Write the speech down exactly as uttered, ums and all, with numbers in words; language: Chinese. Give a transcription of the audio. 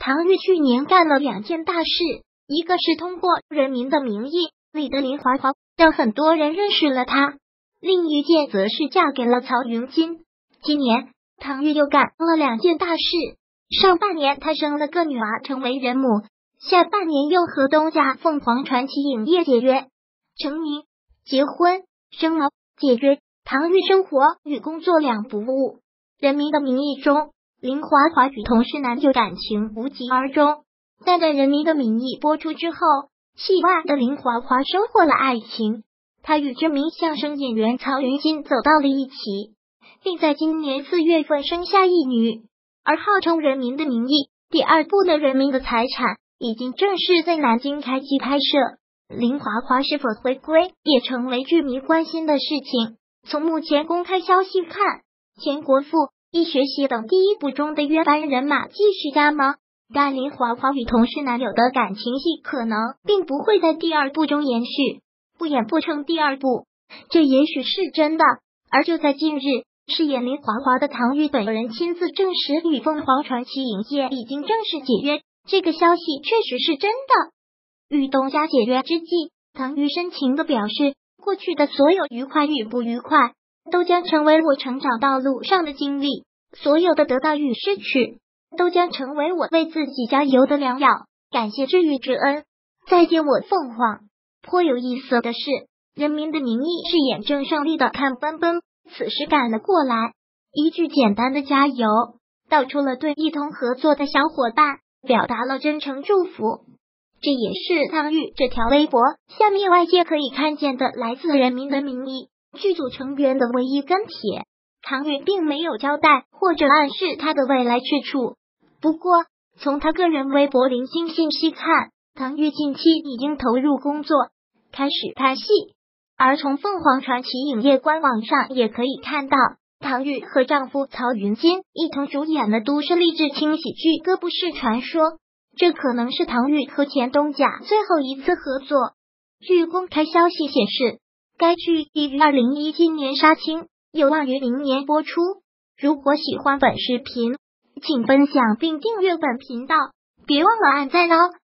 唐钰去年干了两件大事，一个是通过《人民的名义》里的林华华让很多人认识了她，另一件则是嫁给了曹云金。今年唐钰又干了两件大事，上半年她生了个女儿成为人母，下半年又和东家凤凰传奇影业解约，成名、结婚、生毛、解约。唐钰生活与工作两不误，《人民的名义》中林华华与同事男友感情无疾而终，但在《人民的名义》播出之后，戏外的林华华收获了爱情，她与知名相声演员曹云金走到了一起，并在今年四月份生下一女。而号称《人民的名义》第二部的《人民的财产》已经正式在南京开机拍摄，林华华是否回归也成为剧迷关心的事情。从目前公开消息看，前国父、医学系等第一部中的约班人马继续加盟，但林华华与同事男友的感情戏可能并不会在第二部中延续，不演不成第二部，这也许是真的。而就在近日，饰演林华华的唐钰本人亲自证实与凤凰传奇影业已经正式解约，这个消息确实是真的。与东家解约之际，唐钰深情地表示，过去的所有愉快与不愉快都将成为我成长道路上的经历，所有的得到与失去都将成为我为自己加油的良药，感谢知遇之恩，再见我凤凰。颇有意思的是，《人民的名义》饰演郑胜利的阚奔奔此时赶了过来，一句简单的加油道出了对一同合作的小伙伴表达了真诚祝福。这也是唐钰这条微博下面外界可以看见的来自《人民的名义》剧组成员的唯一跟帖。唐钰并没有交代或者暗示他的未来去处，不过从他个人微博零星信息看，唐钰近期已经投入工作，开始拍戏。而从凤凰传奇影业官网上也可以看到，唐钰和丈夫曹云金一同主演的都市励志轻喜剧《哥不是传说》，这可能是唐钰和前东家最后一次合作。据公开消息显示，该剧已于二零一七年杀青，有望于明年播出。如果喜欢本视频，请分享并订阅本频道，别忘了按赞哦。